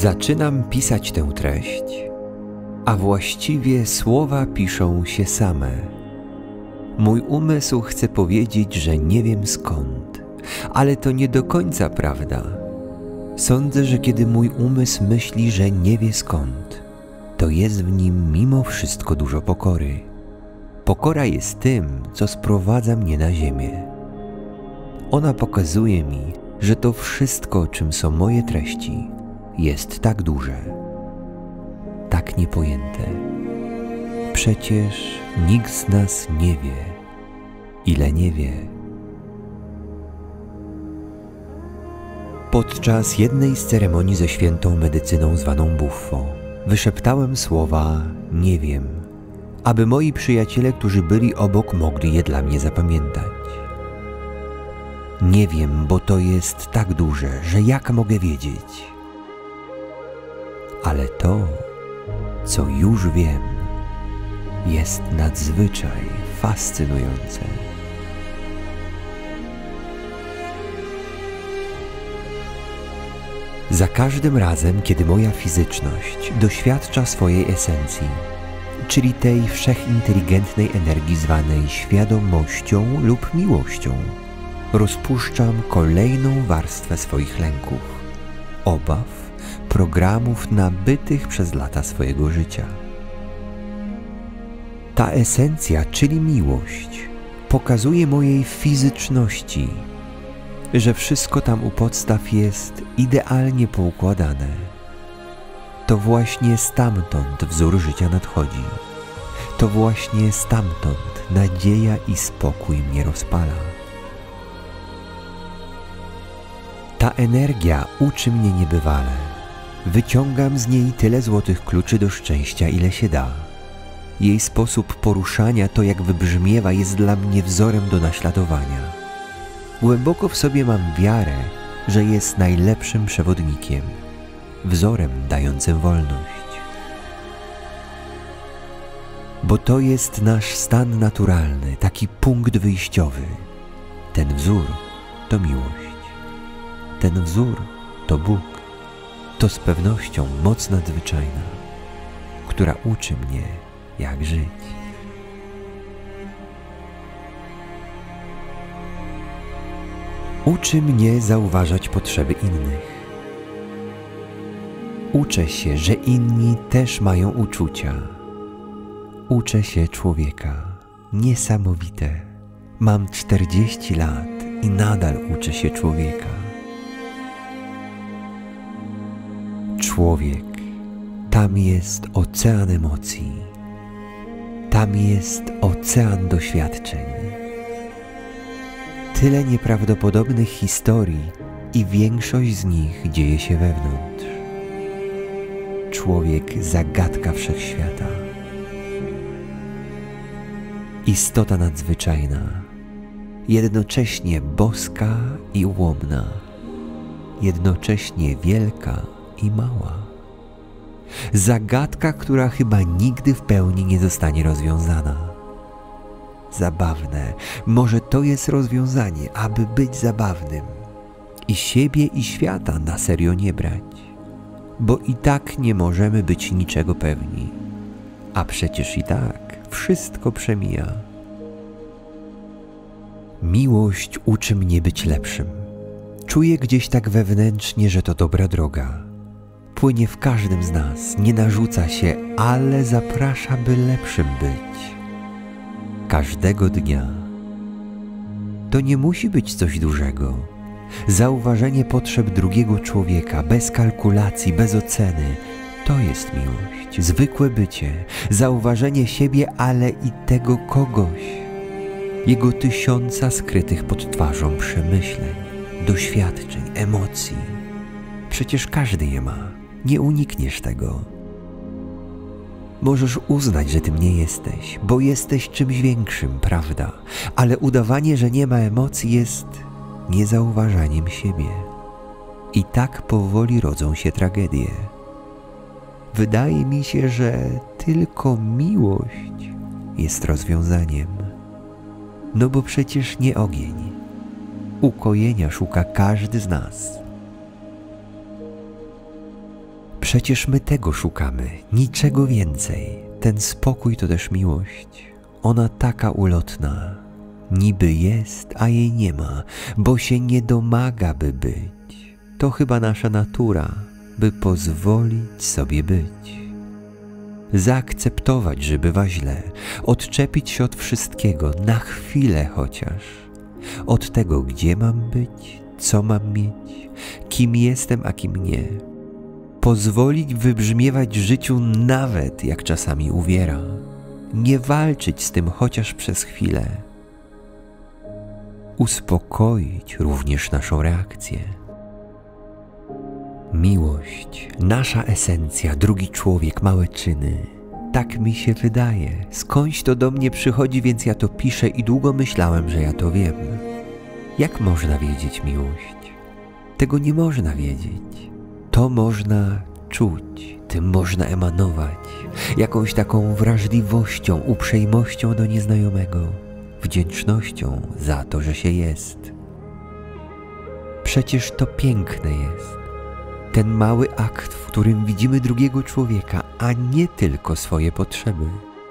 Zaczynam pisać tę treść, a właściwie słowa piszą się same. Mój umysł chce powiedzieć, że nie wiem skąd, ale to nie do końca prawda. Sądzę, że kiedy mój umysł myśli, że nie wie skąd, to jest w nim mimo wszystko dużo pokory. Pokora jest tym, co sprowadza mnie na ziemię. Ona pokazuje mi, że to wszystko, czym są moje treści, jest tak duże, tak niepojęte. Przecież nikt z nas nie wie, ile nie wie. Podczas jednej z ceremonii ze świętą medycyną zwaną Buffo wyszeptałem słowa „nie wiem”, aby moi przyjaciele, którzy byli obok, mogli je dla mnie zapamiętać. Nie wiem, bo to jest tak duże, że jak mogę wiedzieć? Ale to, co już wiem, jest nadzwyczaj fascynujące. Za każdym razem, kiedy moja fizyczność doświadcza swojej esencji, czyli tej wszechinteligentnej energii zwanej świadomością lub miłością, rozpuszczam kolejną warstwę swoich lęków, obaw, programów nabytych przez lata swojego życia. Ta esencja, czyli miłość, pokazuje mojej fizyczności, że wszystko tam u podstaw jest idealnie poukładane. To właśnie stamtąd wzór życia nadchodzi. To właśnie stamtąd nadzieja i spokój mnie rozpala. Ta energia uczy mnie niebywale. Wyciągam z niej tyle złotych kluczy do szczęścia, ile się da. Jej sposób poruszania, to jak wybrzmiewa, jest dla mnie wzorem do naśladowania. Głęboko w sobie mam wiarę, że jest najlepszym przewodnikiem, wzorem dającym wolność. Bo to jest nasz stan naturalny, taki punkt wyjściowy. Ten wzór to miłość. Ten wzór to Bóg. To z pewnością moc nadzwyczajna, która uczy mnie, jak żyć. Uczy mnie zauważać potrzeby innych. Uczę się, że inni też mają uczucia. Uczę się człowieka. Niesamowite. Mam 40 lat i nadal uczę się człowieka. Człowiek. Tam jest ocean emocji. Tam jest ocean doświadczeń. Tyle nieprawdopodobnych historii i większość z nich dzieje się wewnątrz. Człowiek zagadka wszechświata. Istota nadzwyczajna, jednocześnie boska i ułomna, jednocześnie wielka i mała. Zagadka, która chyba nigdy w pełni nie zostanie rozwiązana. Zabawne, może to jest rozwiązanie, aby być zabawnym i siebie i świata na serio nie brać, bo i tak nie możemy być niczego pewni, a przecież i tak wszystko przemija. Miłość uczy mnie być lepszym. Czuję gdzieś tak wewnętrznie, że to dobra droga. Płynie w każdym z nas, nie narzuca się, ale zaprasza, by lepszym być. Każdego dnia. To nie musi być coś dużego. Zauważenie potrzeb drugiego człowieka, bez kalkulacji, bez oceny, to jest miłość. Zwykłe bycie, zauważenie siebie, ale i tego kogoś. Jego tysiąca skrytych pod twarzą przemyśleń, doświadczeń, emocji. Przecież każdy je ma, nie unikniesz tego. Możesz uznać, że tym nie jesteś, bo jesteś czymś większym, prawda? Ale udawanie, że nie ma emocji, jest niezauważaniem siebie. I tak powoli rodzą się tragedie. Wydaje mi się, że tylko miłość jest rozwiązaniem. No bo przecież nie ogień. Ukojenia szuka każdy z nas. Przecież my tego szukamy, niczego więcej. Ten spokój to też miłość. Ona taka ulotna. Niby jest, a jej nie ma, bo się nie domaga, by być. To chyba nasza natura, by pozwolić sobie być. Zaakceptować, że bywa źle, odczepić się od wszystkiego, na chwilę chociaż. Od tego, gdzie mam być, co mam mieć, kim jestem, a kim nie. Pozwolić wybrzmiewać życiu nawet jak czasami uwiera. Nie walczyć z tym chociaż przez chwilę. Uspokoić również naszą reakcję. Miłość, nasza esencja, drugi człowiek, małe czyny. Tak mi się wydaje. Skądś to do mnie przychodzi, więc ja to piszę i długo myślałem, że ja to wiem. Jak można wiedzieć miłość? Tego nie można wiedzieć. To można czuć, tym można emanować. Jakąś taką wrażliwością, uprzejmością do nieznajomego. Wdzięcznością za to, że się jest. Przecież to piękne jest. Ten mały akt, w którym widzimy drugiego człowieka, a nie tylko swoje potrzeby.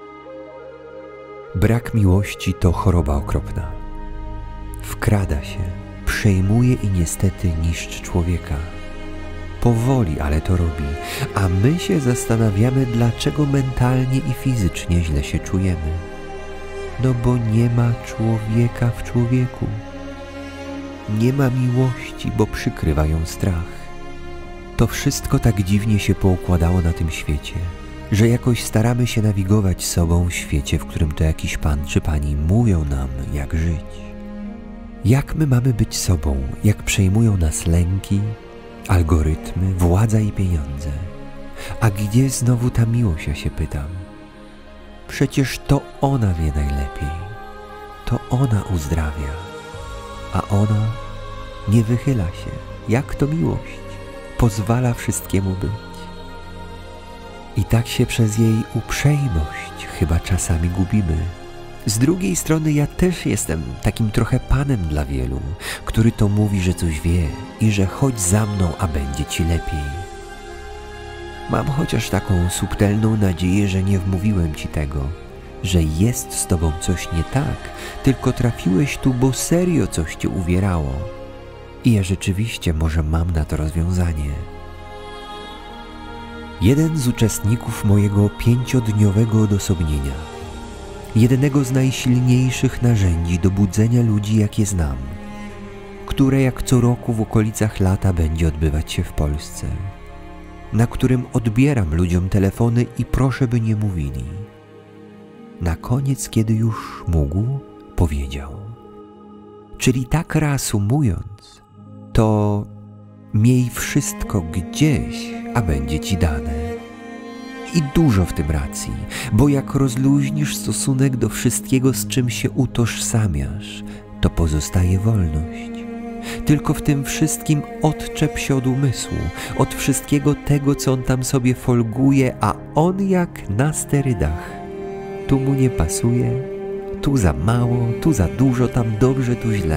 Brak miłości to choroba okropna. Wkrada się, przejmuje i niestety niszczy człowieka. Powoli, ale to robi, a my się zastanawiamy, dlaczego mentalnie i fizycznie źle się czujemy. No bo nie ma człowieka w człowieku. Nie ma miłości, bo przykrywa ją strach. To wszystko tak dziwnie się poukładało na tym świecie, że jakoś staramy się nawigować sobą w świecie, w którym to jakiś pan czy pani mówią nam, jak żyć. Jak my mamy być sobą, jak przejmują nas lęki, algorytmy, władza i pieniądze. A gdzie znowu ta miłość, ja się pytam? Przecież to ona wie najlepiej. To ona uzdrawia. A ona nie wychyla się. Jak to miłość? Pozwala wszystkiemu być. I tak się przez jej uprzejmość chyba czasami gubimy. Z drugiej strony ja też jestem takim trochę panem dla wielu, który to mówi, że coś wie i że chodź za mną, a będzie ci lepiej. Mam chociaż taką subtelną nadzieję, że nie wmówiłem ci tego, że jest z tobą coś nie tak, tylko trafiłeś tu, bo serio coś cię uwierało. I ja rzeczywiście może mam na to rozwiązanie. Jeden z uczestników mojego 5-dniowego odosobnienia, jednego z najsilniejszych narzędzi do budzenia ludzi, jakie znam, które jak co roku w okolicach lata będzie odbywać się w Polsce, na którym odbieram ludziom telefony i proszę, by nie mówili. Na koniec, kiedy już mógł, powiedział. Czyli tak reasumując, to miej wszystko gdzieś, a będzie ci dane. I dużo w tym racji, bo jak rozluźnisz stosunek do wszystkiego, z czym się utożsamiasz, to pozostaje wolność. Tylko w tym wszystkim odczep się od umysłu, od wszystkiego tego, co on tam sobie folguje, a on jak na sterydach. Tu mu nie pasuje, tu za mało, tu za dużo, tam dobrze, tu źle.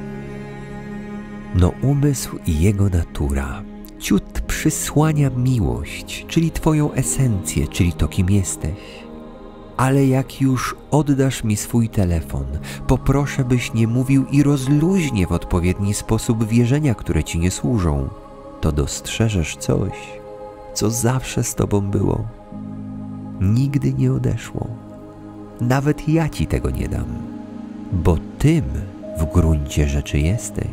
No umysł i jego natura ciut przysłania miłość, czyli twoją esencję, czyli to, kim jesteś. Ale jak już oddasz mi swój telefon, poproszę, byś nie mówił i rozluźnię w odpowiedni sposób wierzenia, które ci nie służą, to dostrzeżesz coś, co zawsze z tobą było. Nigdy nie odeszło. Nawet ja ci tego nie dam, bo tym w gruncie rzeczy jesteś.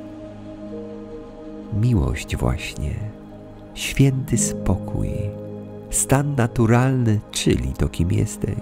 Miłość właśnie, święty spokój, stan naturalny, czyli to, kim jesteś.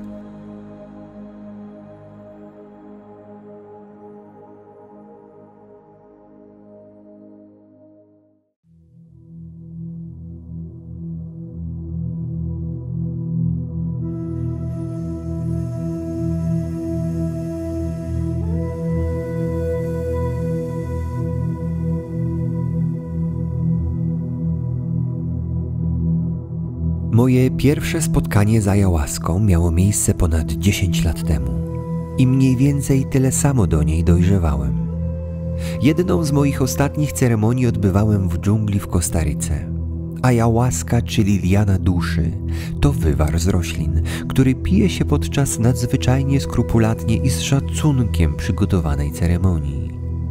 Moje pierwsze spotkanie z ayahuaską miało miejsce ponad 10 lat temu i mniej więcej tyle samo do niej dojrzewałem. Jedną z moich ostatnich ceremonii odbywałem w dżungli w Kostaryce, Ayahuasca, czyli liana duszy, to wywar z roślin, który pije się podczas nadzwyczajnie skrupulatnie i z szacunkiem przygotowanej ceremonii.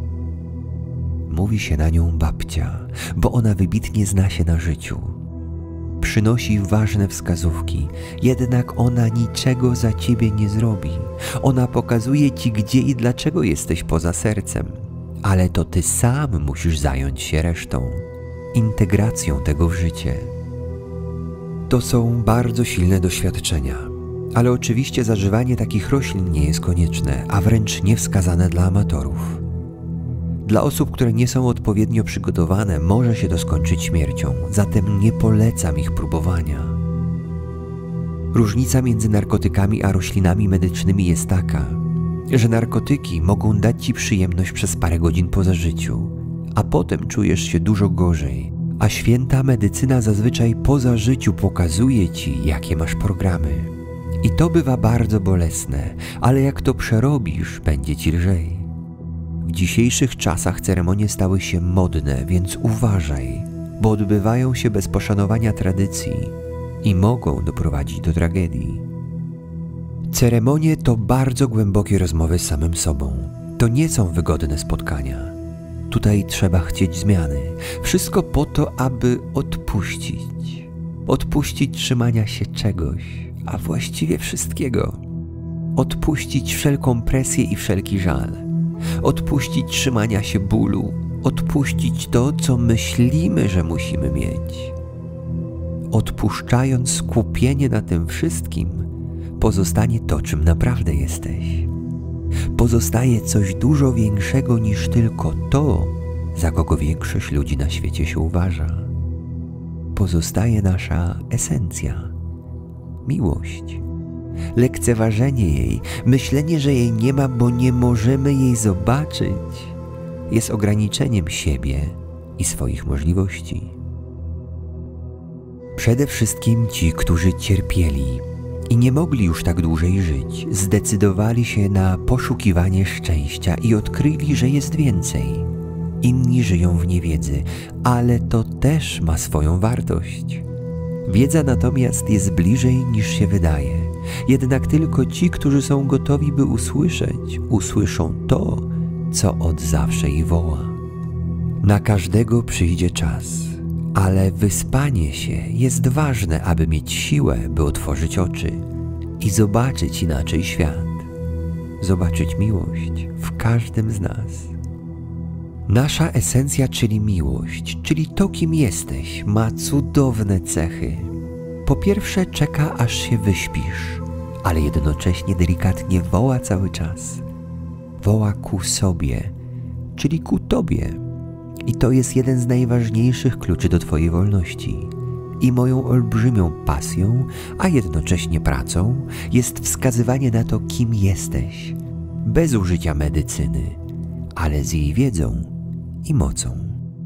Mówi się na nią babcia, bo ona wybitnie zna się na życiu. Przynosi ważne wskazówki, jednak ona niczego za ciebie nie zrobi. Ona pokazuje ci, gdzie i dlaczego jesteś poza sercem, ale to ty sam musisz zająć się resztą, integracją tego w życie. To są bardzo silne doświadczenia, ale oczywiście zażywanie takich roślin nie jest konieczne, a wręcz niewskazane dla amatorów. Dla osób, które nie są odpowiednio przygotowane, może się to skończyć śmiercią, zatem nie polecam ich próbowania. Różnica między narkotykami a roślinami medycznymi jest taka, że narkotyki mogą dać ci przyjemność przez parę godzin po zażyciu, a potem czujesz się dużo gorzej, a święta medycyna zazwyczaj po zażyciu pokazuje ci, jakie masz programy. I to bywa bardzo bolesne, ale jak to przerobisz, będzie ci lżej. W dzisiejszych czasach ceremonie stały się modne, więc uważaj, bo odbywają się bez poszanowania tradycji i mogą doprowadzić do tragedii. Ceremonie to bardzo głębokie rozmowy z samym sobą. To nie są wygodne spotkania. Tutaj trzeba chcieć zmiany. Wszystko po to, aby odpuścić. Odpuścić trzymania się czegoś, a właściwie wszystkiego. Odpuścić wszelką presję i wszelki żal. Odpuścić trzymania się bólu, odpuścić to, co myślimy, że musimy mieć. Odpuszczając skupienie na tym wszystkim, pozostanie to, czym naprawdę jesteś. Pozostaje coś dużo większego niż tylko to, za kogo większość ludzi na świecie się uważa. Pozostaje nasza esencja, miłość. Lekceważenie jej, myślenie, że jej nie ma, bo nie możemy jej zobaczyć, jest ograniczeniem siebie i swoich możliwości. Przede wszystkim ci, którzy cierpieli i nie mogli już tak dłużej żyć, zdecydowali się na poszukiwanie szczęścia i odkryli, że jest więcej. Inni żyją w niewiedzy, ale to też ma swoją wartość. Wiedza natomiast jest bliżej niż się wydaje. Jednak tylko ci, którzy są gotowi, by usłyszeć, usłyszą to, co od zawsze ich woła. Na każdego przyjdzie czas, ale wyspanie się jest ważne, aby mieć siłę, by otworzyć oczy i zobaczyć inaczej świat. Zobaczyć miłość w każdym z nas. Nasza esencja, czyli miłość, czyli to, kim jesteś, ma cudowne cechy. Po pierwsze, czeka, aż się wyśpisz, ale jednocześnie delikatnie woła cały czas. Woła ku sobie, czyli ku tobie. I to jest jeden z najważniejszych kluczy do twojej wolności. I moją olbrzymią pasją, a jednocześnie pracą, jest wskazywanie na to, kim jesteś, bez użycia medycyny, ale z jej wiedzą i mocą.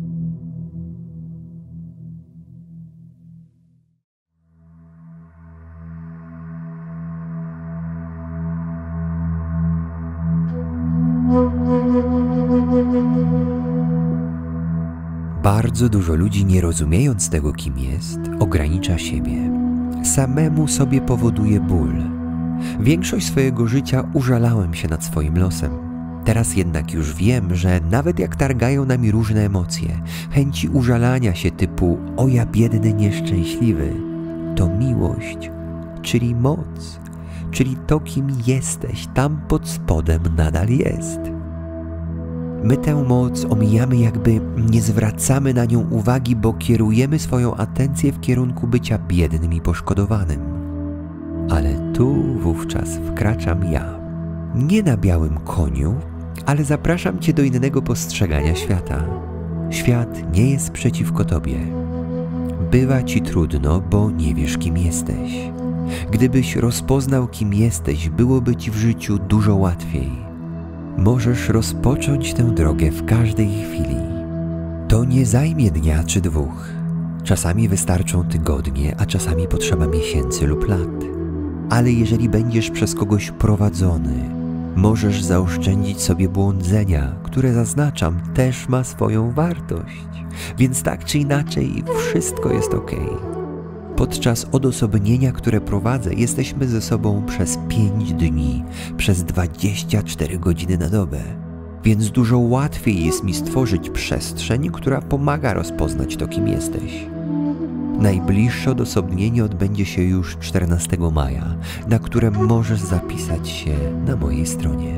Bardzo dużo ludzi, nie rozumiejąc tego, kim jest, ogranicza siebie. Samemu sobie powoduje ból. Większość swojego życia użalałem się nad swoim losem. Teraz jednak już wiem, że nawet jak targają nami różne emocje, chęci użalania się typu „o ja biedny, nieszczęśliwy”, to miłość, czyli moc, czyli to, kim jesteś, tam pod spodem nadal jest. My tę moc omijamy, jakby nie zwracamy na nią uwagi, bo kierujemy swoją atencję w kierunku bycia biednym i poszkodowanym. Ale tu wówczas wkraczam ja. Nie na białym koniu, ale zapraszam cię do innego postrzegania świata. Świat nie jest przeciwko tobie. Bywa ci trudno, bo nie wiesz, kim jesteś. Gdybyś rozpoznał, kim jesteś, byłoby ci w życiu dużo łatwiej. Możesz rozpocząć tę drogę w każdej chwili. To nie zajmie dnia czy dwóch. Czasami wystarczą tygodnie, a czasami potrzeba miesięcy lub lat. Ale jeżeli będziesz przez kogoś prowadzony, Możesz zaoszczędzić sobie błądzenia, które zaznaczam, też ma swoją wartość. Więc tak czy inaczej, wszystko jest ok. Podczas odosobnienia, które prowadzę, jesteśmy ze sobą przez 5 dni, przez 24 godziny na dobę. Więc dużo łatwiej jest mi stworzyć przestrzeń, która pomaga rozpoznać to, kim jesteś. Najbliższe odosobnienie odbędzie się już 14 maja, na które możesz zapisać się na mojej stronie.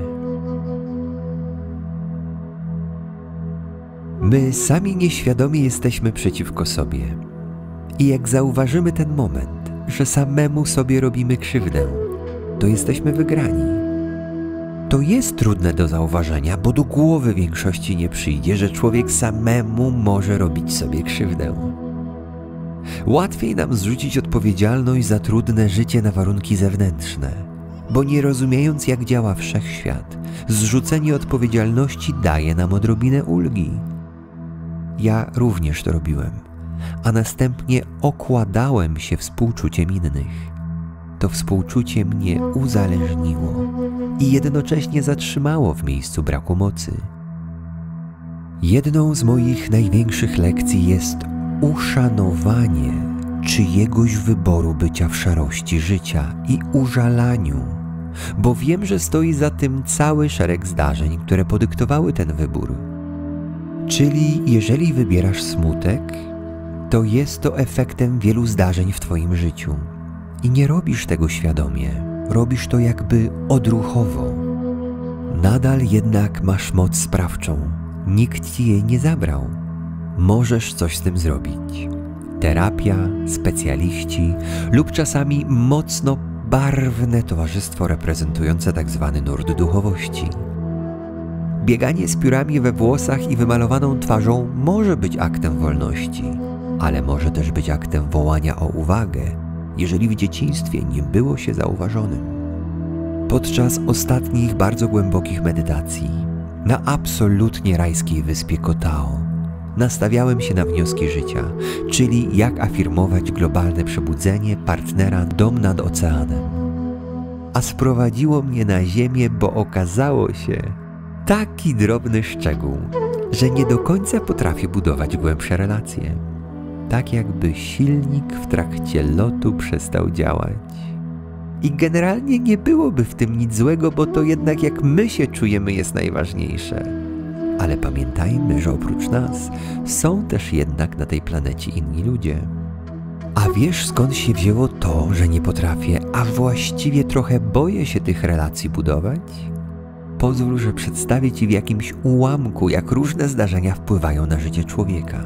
My sami nieświadomie jesteśmy przeciwko sobie. I jak zauważymy ten moment, że samemu sobie robimy krzywdę, to jesteśmy wygrani. To jest trudne do zauważenia, bo do głowy większości nie przyjdzie, że człowiek samemu może robić sobie krzywdę. Łatwiej nam zrzucić odpowiedzialność za trudne życie na warunki zewnętrzne, bo nie rozumiejąc, jak działa wszechświat, zrzucenie odpowiedzialności daje nam odrobinę ulgi. Ja również to robiłem, a następnie okładałem się współczuciem innych. To współczucie mnie uzależniło i jednocześnie zatrzymało w miejscu braku mocy. Jedną z moich największych lekcji jest uszanowanie czyjegoś wyboru bycia w szarości życia i użalaniu, bo wiem, że stoi za tym cały szereg zdarzeń, które podyktowały ten wybór. Czyli jeżeli wybierasz smutek, to jest to efektem wielu zdarzeń w twoim życiu i nie robisz tego świadomie, robisz to jakby odruchowo. Nadal jednak masz moc sprawczą, nikt ci jej nie zabrał. Możesz coś z tym zrobić. Terapia, specjaliści lub czasami mocno barwne towarzystwo reprezentujące tzw. nurt duchowości. Bieganie z piórami we włosach i wymalowaną twarzą może być aktem wolności, ale może też być aktem wołania o uwagę, jeżeli w dzieciństwie nie było się zauważonym. Podczas ostatnich bardzo głębokich medytacji na absolutnie rajskiej wyspie Kotao nastawiałem się na wnioski życia, czyli jak afirmować globalne przebudzenie partnera dom nad oceanem. A sprowadziło mnie na ziemię, bo okazało się taki drobny szczegół, że nie do końca potrafię budować głębsze relacje. Tak jakby silnik w trakcie lotu przestał działać. I generalnie nie byłoby w tym nic złego, bo to jednak jak my się czujemy jest najważniejsze. Ale pamiętajmy, że oprócz nas są też jednak na tej planecie inni ludzie. A wiesz, skąd się wzięło to, że nie potrafię, a właściwie trochę boję się tych relacji budować? Pozwól, że przedstawię Ci w jakimś ułamku, jak różne zdarzenia wpływają na życie człowieka.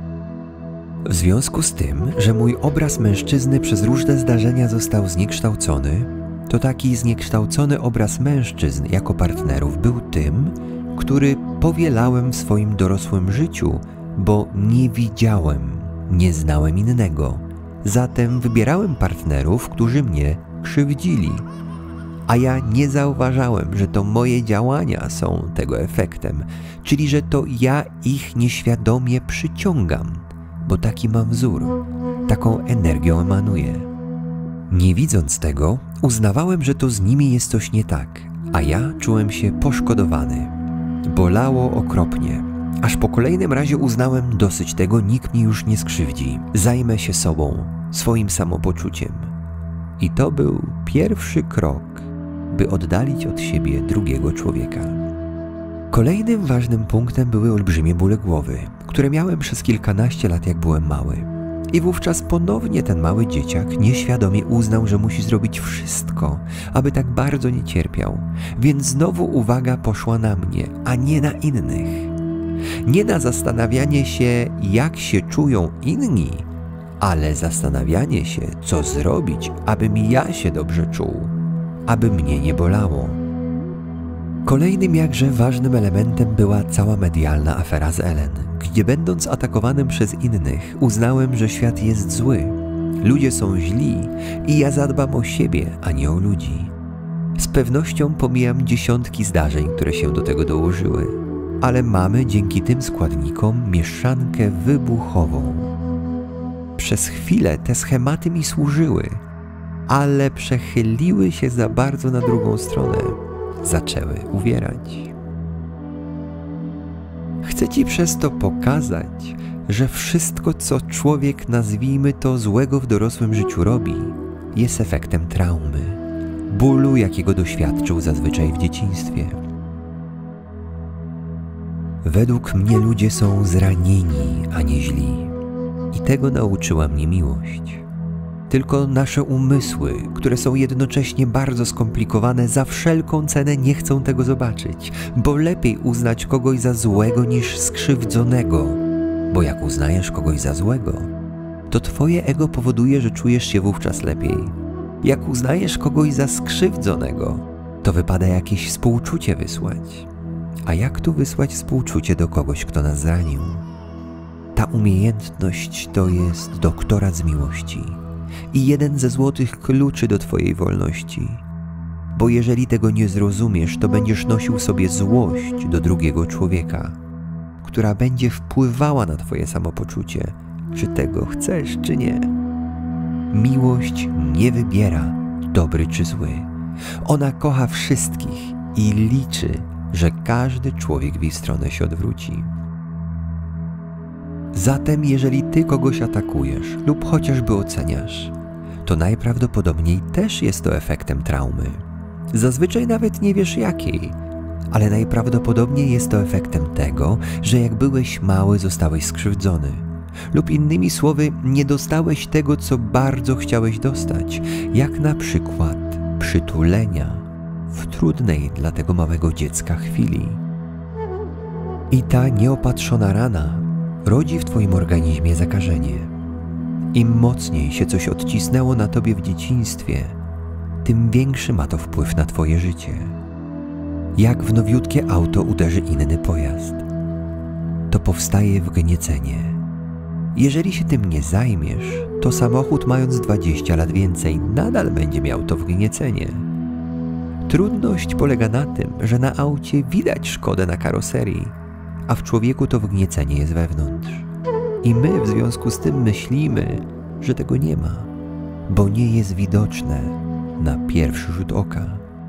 W związku z tym, że mój obraz mężczyzny przez różne zdarzenia został zniekształcony, to taki zniekształcony obraz mężczyzn jako partnerów był tym, który powielałem w swoim dorosłym życiu, bo nie widziałem, nie znałem innego. Zatem wybierałem partnerów, którzy mnie krzywdzili. A ja nie zauważałem, że to moje działania są tego efektem, czyli że to ja ich nieświadomie przyciągam, bo taki mam wzór, taką energią emanuję. Nie widząc tego, uznawałem, że to z nimi jest coś nie tak, a ja czułem się poszkodowany. Bolało okropnie, aż po kolejnym razie uznałem, dosyć tego, nikt mi już nie skrzywdzi, zajmę się sobą, swoim samopoczuciem. I to był pierwszy krok, by oddalić od siebie drugiego człowieka. Kolejnym ważnym punktem były olbrzymie bóle głowy, które miałem przez kilkanaście lat, jak byłem mały. I wówczas ponownie ten mały dzieciak nieświadomie uznał, że musi zrobić wszystko, aby tak bardzo nie cierpiał, więc znowu uwaga poszła na mnie, a nie na innych. Nie na zastanawianie się, jak się czują inni, ale zastanawianie się, co zrobić, abym ja się dobrze czuł, aby mnie nie bolało. Kolejnym jakże ważnym elementem była cała medialna afera z Ellen, gdzie będąc atakowanym przez innych, uznałem, że świat jest zły, ludzie są źli i ja zadbam o siebie, a nie o ludzi. Z pewnością pomijam dziesiątki zdarzeń, które się do tego dołożyły, ale mamy dzięki tym składnikom mieszankę wybuchową. Przez chwilę te schematy mi służyły, ale przechyliły się za bardzo na drugą stronę. zaczęły uwierać. Chcę Ci przez to pokazać, że wszystko, co człowiek, nazwijmy to, złego w dorosłym życiu robi, jest efektem traumy, bólu, jakiego doświadczył zazwyczaj w dzieciństwie. Według mnie ludzie są zranieni, a nie źli. I tego nauczyła mnie miłość. Tylko nasze umysły, które są jednocześnie bardzo skomplikowane, za wszelką cenę nie chcą tego zobaczyć, bo lepiej uznać kogoś za złego niż skrzywdzonego. Bo jak uznajesz kogoś za złego, to twoje ego powoduje, że czujesz się wówczas lepiej. Jak uznajesz kogoś za skrzywdzonego, to wypada jakieś współczucie wysłać. A jak tu wysłać współczucie do kogoś, kto nas zranił? Ta umiejętność to jest doktorat z miłości i jeden ze złotych kluczy do twojej wolności. Bo jeżeli tego nie zrozumiesz, to będziesz nosił sobie złość do drugiego człowieka, która będzie wpływała na twoje samopoczucie, czy tego chcesz, czy nie. Miłość nie wybiera dobry czy zły. Ona kocha wszystkich i liczy, że każdy człowiek w jej stronę się odwróci. Zatem jeżeli ty kogoś atakujesz lub chociażby oceniasz, to najprawdopodobniej też jest to efektem traumy. Zazwyczaj nawet nie wiesz jakiej, ale najprawdopodobniej jest to efektem tego, że jak byłeś mały, zostałeś skrzywdzony. Lub innymi słowy, nie dostałeś tego, co bardzo chciałeś dostać, jak na przykład przytulenia w trudnej dla tego małego dziecka chwili. I ta nieopatrzona rana rodzi w twoim organizmie zakażenie. Im mocniej się coś odcisnęło na tobie w dzieciństwie, tym większy ma to wpływ na twoje życie. Jak w nowiutkie auto uderzy inny pojazd, to powstaje wgniecenie. Jeżeli się tym nie zajmiesz, to samochód, mając 20 lat więcej, nadal będzie miał to wgniecenie. Trudność polega na tym, że na aucie widać szkodę na karoserii, a w człowieku to wgniecenie jest wewnątrz. I my w związku z tym myślimy, że tego nie ma, bo nie jest widoczne na pierwszy rzut oka.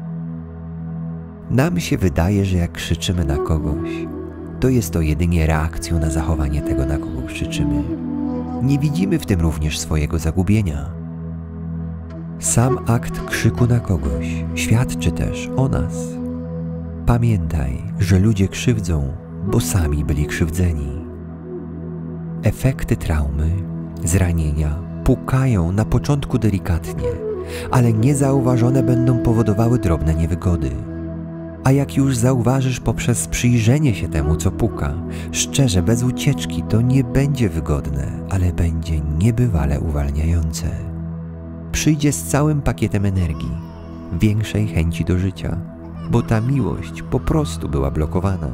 Nam się wydaje, że jak krzyczymy na kogoś, to jest to jedynie reakcją na zachowanie tego, na kogo krzyczymy. Nie widzimy w tym również swojego zagubienia. Sam akt krzyku na kogoś świadczy też o nas. Pamiętaj, że ludzie krzywdzą, bo sami byli krzywdzeni. Efekty traumy, zranienia pukają na początku delikatnie, ale niezauważone będą powodowały drobne niewygody. A jak już zauważysz poprzez przyjrzenie się temu, co puka, szczerze, bez ucieczki, to nie będzie wygodne, ale będzie niebywale uwalniające. Przyjdzie z całym pakietem energii, większej chęci do życia, bo ta miłość po prostu była blokowana.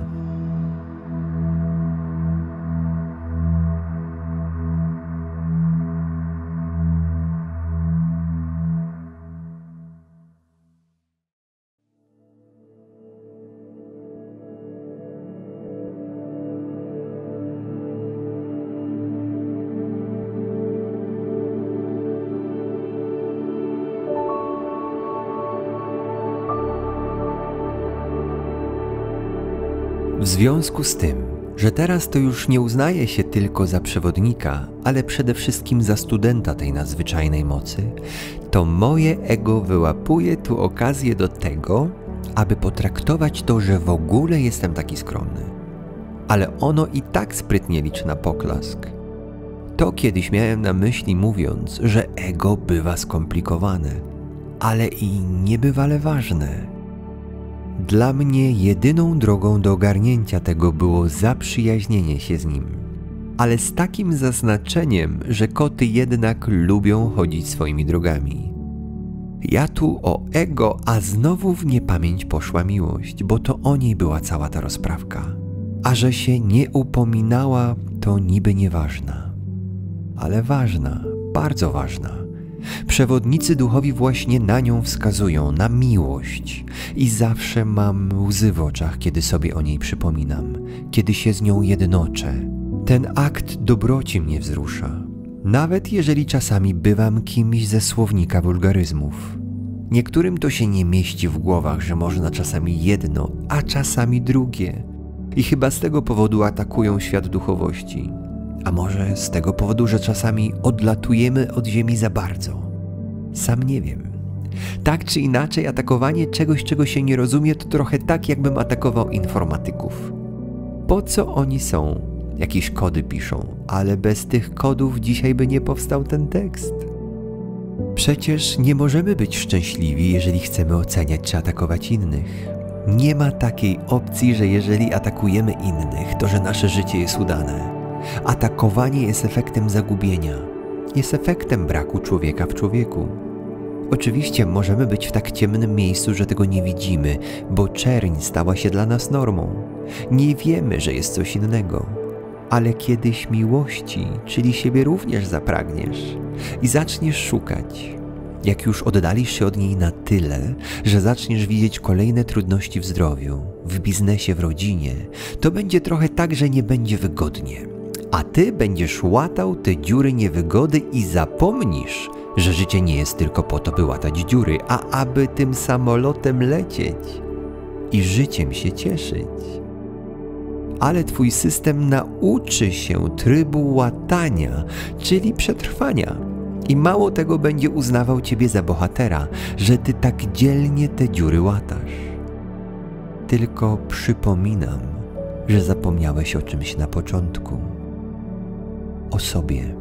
W związku z tym, że teraz to już nie uznaję się tylko za przewodnika, ale przede wszystkim za studenta tej nadzwyczajnej mocy, to moje ego wyłapuje tu okazję do tego, aby potraktować to, że w ogóle jestem taki skromny. Ale ono i tak sprytnie liczy na poklask. To kiedyś miałem na myśli, mówiąc, że ego bywa skomplikowane, ale i niebywale ważne. Dla mnie jedyną drogą do ogarnięcia tego było zaprzyjaźnienie się z nim. Ale z takim zaznaczeniem, że koty jednak lubią chodzić swoimi drogami. Ja tu o ego, a znowu w niepamięć poszła miłość, bo to o niej była cała ta rozprawka. A że się nie upominała, to niby nieważna. Ale ważna, bardzo ważna. Przewodnicy duchowi właśnie na nią wskazują, na miłość. I zawsze mam łzy w oczach, kiedy sobie o niej przypominam, kiedy się z nią jednoczę. Ten akt dobroci mnie wzrusza, nawet jeżeli czasami bywam kimś ze słownika wulgaryzmów. Niektórym to się nie mieści w głowach, że można czasami jedno, a czasami drugie. I chyba z tego powodu atakują świat duchowości. A może z tego powodu, że czasami odlatujemy od ziemi za bardzo. Sam nie wiem. Tak czy inaczej, atakowanie czegoś, czego się nie rozumie, to trochę tak, jakbym atakował informatyków. Po co oni są? Jakieś kody piszą, ale bez tych kodów dzisiaj by nie powstał ten tekst. Przecież nie możemy być szczęśliwi, jeżeli chcemy oceniać czy atakować innych. Nie ma takiej opcji, że jeżeli atakujemy innych, to że nasze życie jest udane. Atakowanie jest efektem zagubienia. Jest efektem braku człowieka w człowieku. Oczywiście możemy być w tak ciemnym miejscu, że tego nie widzimy, bo czerń stała się dla nas normą. Nie wiemy, że jest coś innego. Ale kiedyś miłości, czyli siebie również zapragniesz i zaczniesz szukać. Jak już oddalisz się od niej na tyle, że zaczniesz widzieć kolejne trudności w zdrowiu, w biznesie, w rodzinie, to będzie trochę tak, że nie będzie wygodnie. A ty będziesz łatał te dziury niewygody i zapomnisz, że życie nie jest tylko po to, by łatać dziury, a aby tym samolotem lecieć i życiem się cieszyć. Ale twój system nauczy się trybu łatania, czyli przetrwania. I mało tego, będzie uznawał ciebie za bohatera, że ty tak dzielnie te dziury łatasz. Tylko przypominam, że zapomniałeś o czymś na początku. O sobie.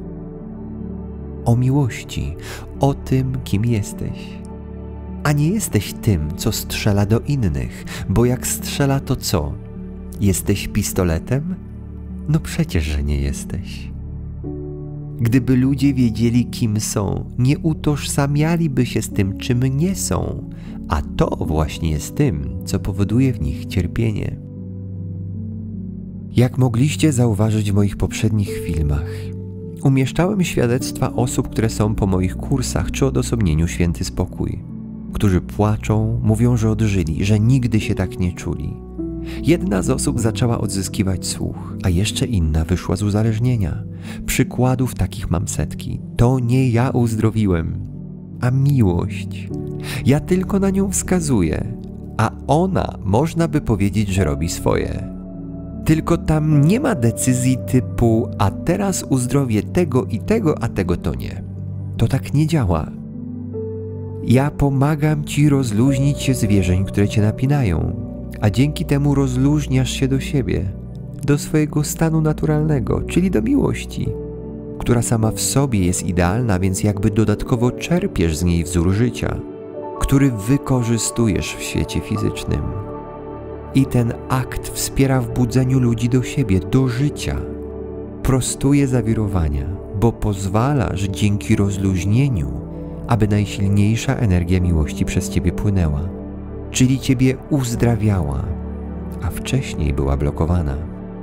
O miłości. O tym, kim jesteś. A nie jesteś tym, co strzela do innych, bo jak strzela, to co? Jesteś pistoletem? No przecież, że nie jesteś. Gdyby ludzie wiedzieli, kim są, nie utożsamialiby się z tym, czym nie są, a to właśnie jest tym, co powoduje w nich cierpienie. Jak mogliście zauważyć w moich poprzednich filmach, umieszczałem świadectwa osób, które są po moich kursach czy odosobnieniu Święty Spokój, którzy płaczą, mówią, że odżyli, że nigdy się tak nie czuli. Jedna z osób zaczęła odzyskiwać słuch, a jeszcze inna wyszła z uzależnienia. Przykładów takich mam setki. To nie ja uzdrowiłem, a miłość. Ja tylko na nią wskazuję, a ona, można by powiedzieć, że robi swoje. Tylko tam nie ma decyzji typu, a teraz uzdrowię tego i tego, a tego to nie. To tak nie działa. Ja pomagam ci rozluźnić się z wierzeń, które cię napinają, a dzięki temu rozluźniasz się do siebie, do swojego stanu naturalnego, czyli do miłości, która sama w sobie jest idealna, więc jakby dodatkowo czerpiesz z niej wzór życia, który wykorzystujesz w świecie fizycznym. I ten akt wspiera w budzeniu ludzi do siebie, do życia. Prostuje zawirowania, bo pozwala, że dzięki rozluźnieniu, aby najsilniejsza energia miłości przez ciebie płynęła, czyli ciebie uzdrawiała, a wcześniej była blokowana.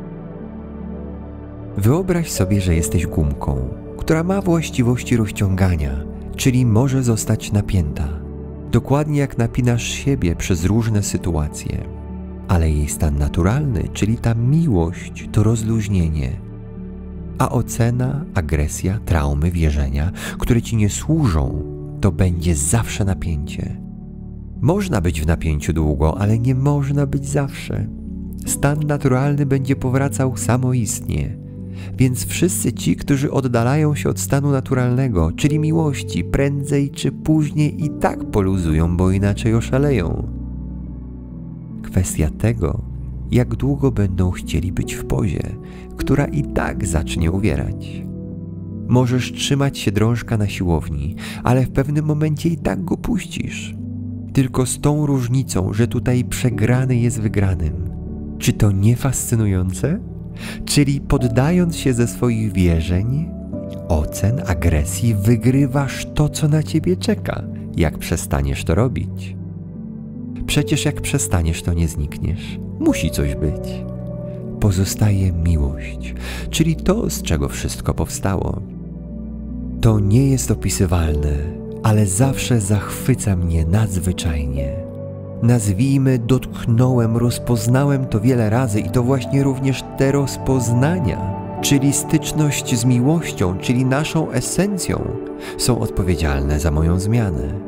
Wyobraź sobie, że jesteś gumką, która ma właściwości rozciągania, czyli może zostać napięta, dokładnie jak napinasz siebie przez różne sytuacje. Ale jej stan naturalny, czyli ta miłość, to rozluźnienie. A ocena, agresja, traumy, wierzenia, które ci nie służą, to będzie zawsze napięcie. Można być w napięciu długo, ale nie można być zawsze. Stan naturalny będzie powracał samoistnie. Więc wszyscy ci, którzy oddalają się od stanu naturalnego, czyli miłości, prędzej czy później i tak poluzują, bo inaczej oszaleją. Kwestia tego, jak długo będą chcieli być w pozie, która i tak zacznie uwierać. Możesz trzymać się drążka na siłowni, ale w pewnym momencie i tak go puścisz. Tylko z tą różnicą, że tutaj przegrany jest wygranym. Czy to nie fascynujące? Czyli poddając się ze swoich wierzeń, ocen, agresji, wygrywasz to, co na ciebie czeka, jak przestaniesz to robić. Przecież jak przestaniesz, to nie znikniesz. Musi coś być. Pozostaje miłość, czyli to, z czego wszystko powstało. To nie jest opisywalne, ale zawsze zachwyca mnie nadzwyczajnie. Nazwijmy, dotknąłem, rozpoznałem to wiele razy i to właśnie również te rozpoznania, czyli styczność z miłością, czyli naszą esencją, są odpowiedzialne za moją zmianę.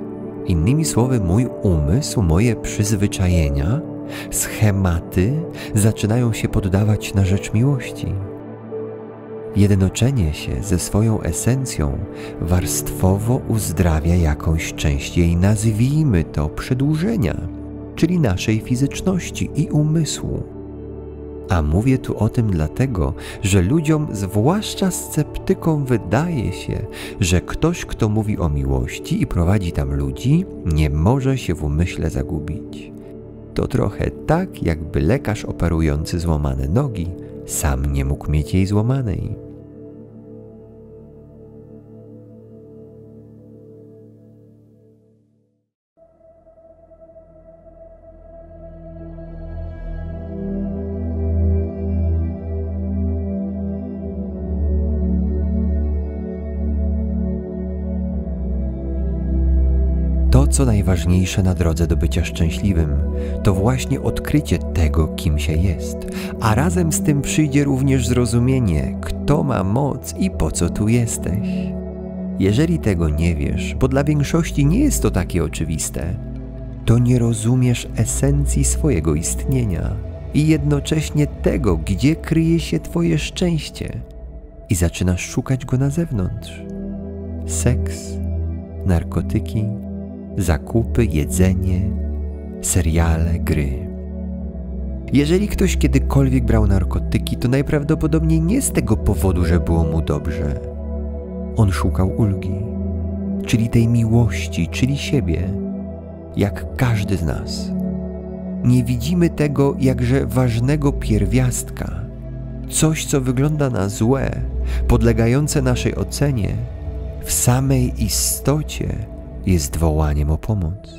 Innymi słowy, mój umysł, moje przyzwyczajenia, schematy zaczynają się poddawać na rzecz miłości. Jednoczenie się ze swoją esencją warstwowo uzdrawia jakąś część jej, nazwijmy to, przedłużenia, czyli naszej fizyczności i umysłu. A mówię tu o tym dlatego, że ludziom, zwłaszcza sceptykom, wydaje się, że ktoś, kto mówi o miłości i prowadzi tam ludzi, nie może się w umyśle zagubić. To trochę tak, jakby lekarz operujący złamane nogi sam nie mógł mieć jej złamanej. To, co najważniejsze na drodze do bycia szczęśliwym, to właśnie odkrycie tego, kim się jest, a razem z tym przyjdzie również zrozumienie, kto ma moc i po co tu jesteś. Jeżeli tego nie wiesz, bo dla większości nie jest to takie oczywiste, to nie rozumiesz esencji swojego istnienia i jednocześnie tego, gdzie kryje się twoje szczęście, i zaczynasz szukać go na zewnątrz. Seks, narkotyki, zakupy, jedzenie, seriale, gry. Jeżeli ktoś kiedykolwiek brał narkotyki, to najprawdopodobniej nie z tego powodu, że było mu dobrze. On szukał ulgi, czyli tej miłości, czyli siebie, jak każdy z nas. Nie widzimy tego jakże ważnego pierwiastka, coś, co wygląda na złe, podlegające naszej ocenie, w samej istocie jest wołaniem o pomoc.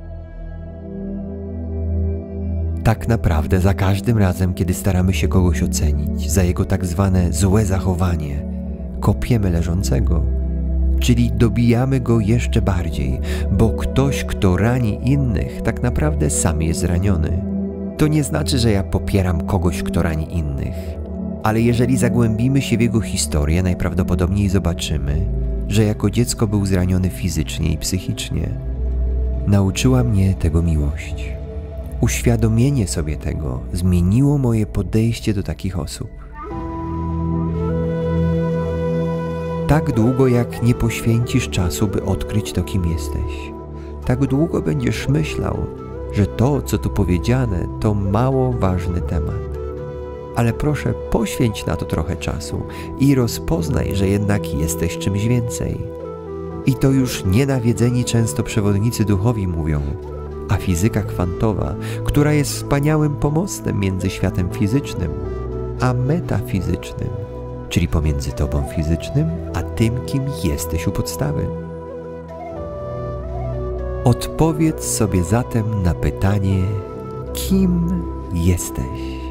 Tak naprawdę za każdym razem, kiedy staramy się kogoś ocenić za jego tak zwane złe zachowanie, kopiemy leżącego, czyli dobijamy go jeszcze bardziej, bo ktoś, kto rani innych, tak naprawdę sam jest zraniony. To nie znaczy, że ja popieram kogoś, kto rani innych, ale jeżeli zagłębimy się w jego historię, najprawdopodobniej zobaczymy, że jako dziecko był zraniony fizycznie i psychicznie. Nauczyła mnie tego miłość. Uświadomienie sobie tego zmieniło moje podejście do takich osób. Tak długo, jak nie poświęcisz czasu, by odkryć to, kim jesteś, tak długo będziesz myślał, że to, co tu powiedziane, to mało ważny temat. Ale proszę, poświęć na to trochę czasu i rozpoznaj, że jednak jesteś czymś więcej. I to już nienawiedzeni często przewodnicy duchowi mówią, a fizyka kwantowa, która jest wspaniałym pomostem między światem fizycznym a metafizycznym, czyli pomiędzy tobą fizycznym a tym, kim jesteś u podstawy. Odpowiedz sobie zatem na pytanie, kim jesteś?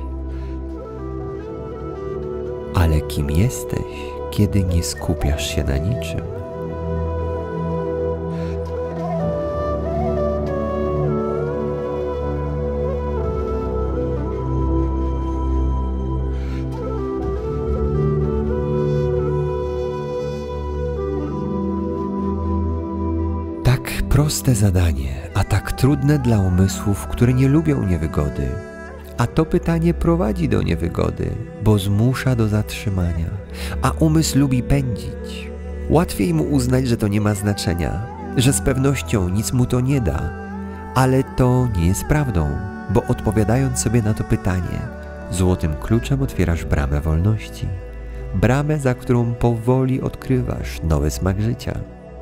Ale kim jesteś, kiedy nie skupiasz się na niczym? Tak proste zadanie, a tak trudne dla umysłów, które nie lubią niewygody. A to pytanie prowadzi do niewygody, bo zmusza do zatrzymania, a umysł lubi pędzić. Łatwiej mu uznać, że to nie ma znaczenia, że z pewnością nic mu to nie da, ale to nie jest prawdą, bo odpowiadając sobie na to pytanie, złotym kluczem otwierasz bramę wolności, bramę, za którą powoli odkrywasz nowy smak życia.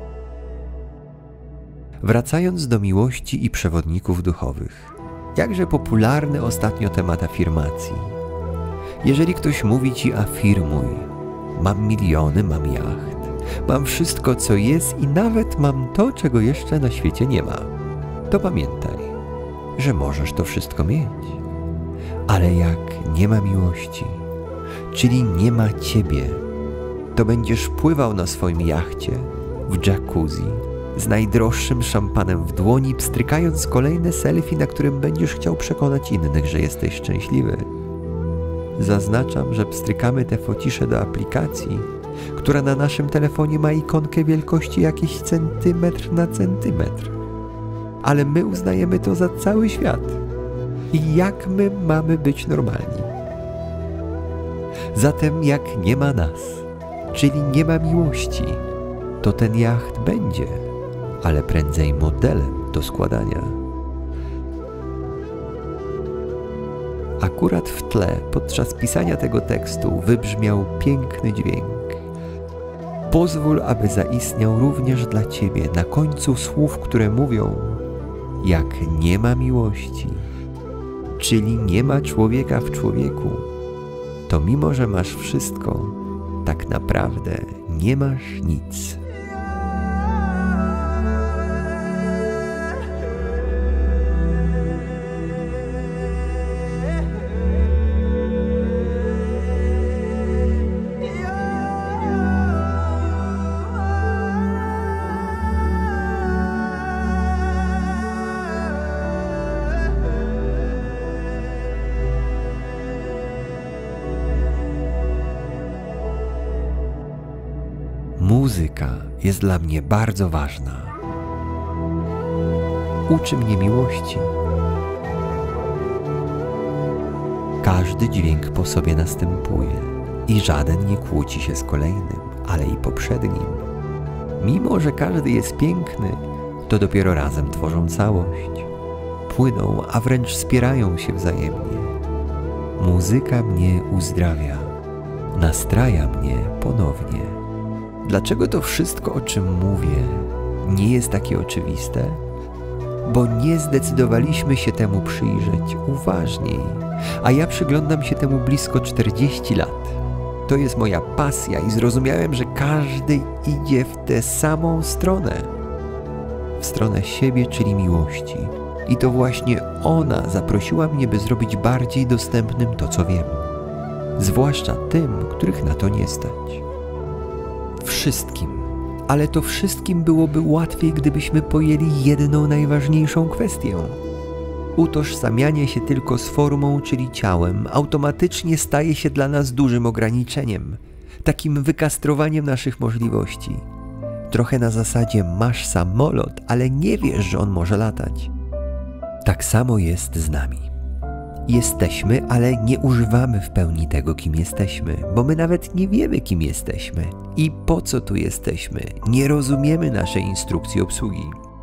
Wracając do miłości i przewodników duchowych, jakże popularny ostatnio temat afirmacji. Jeżeli ktoś mówi ci afirmuj, mam miliony, mam jacht, mam wszystko, co jest i nawet mam to, czego jeszcze na świecie nie ma, to pamiętaj, że możesz to wszystko mieć. Ale jak nie ma miłości, czyli nie ma ciebie, to będziesz pływał na swoim jachcie w jacuzzi z najdroższym szampanem w dłoni, pstrykając kolejne selfie, na którym będziesz chciał przekonać innych, że jesteś szczęśliwy. Zaznaczam, że pstrykamy te focisze do aplikacji, która na naszym telefonie ma ikonkę wielkości jakiś centymetr na centymetr. ale my uznajemy to za cały świat. I jak my mamy być normalni? Zatem jak nie ma nas, czyli nie ma miłości, to ten jacht będzie, ale prędzej modelem do składania. Akurat w tle podczas pisania tego tekstu wybrzmiał piękny dźwięk. Pozwól, aby zaistniał również dla Ciebie na końcu słów, które mówią: jak nie ma miłości, czyli nie ma człowieka w człowieku, to mimo, że masz wszystko, tak naprawdę nie masz nic. Muzyka jest dla mnie bardzo ważna. Uczy mnie miłości. Każdy dźwięk po sobie następuje i żaden nie kłóci się z kolejnym, ale i poprzednim. Mimo że każdy jest piękny, to dopiero razem tworzą całość. Płyną, a wręcz wspierają się wzajemnie. Muzyka mnie uzdrawia, nastraja mnie ponownie. Dlaczego to wszystko, o czym mówię, nie jest takie oczywiste? Bo nie zdecydowaliśmy się temu przyjrzeć uważniej, a ja przyglądam się temu blisko 40 lat. To jest moja pasja i zrozumiałem, że każdy idzie w tę samą stronę. W stronę siebie, czyli miłości. I to właśnie ona zaprosiła mnie, by zrobić bardziej dostępnym to, co wiem. Zwłaszcza tym, których na to nie stać. Wszystkim, ale to wszystkim byłoby łatwiej, gdybyśmy pojęli jedną najważniejszą kwestię. Utożsamianie się tylko z formą, czyli ciałem, automatycznie staje się dla nas dużym ograniczeniem, takim wykastrowaniem naszych możliwości. Trochę na zasadzie: masz samolot, ale nie wiesz, że on może latać. Tak samo jest z nami. Jesteśmy, ale nie używamy w pełni tego, kim jesteśmy, bo my nawet nie wiemy, kim jesteśmy i po co tu jesteśmy. Nie rozumiemy naszej instrukcji obsługi.